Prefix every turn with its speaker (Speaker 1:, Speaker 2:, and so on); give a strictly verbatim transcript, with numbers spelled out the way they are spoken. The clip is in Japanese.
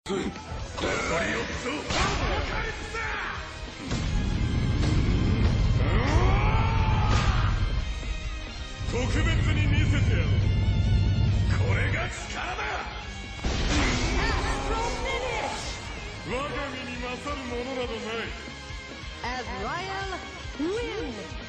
Speaker 1: 残りよっつを特別に見せてやる。これが力だ。我が身に勝るものなどない。
Speaker 2: As Royal wins.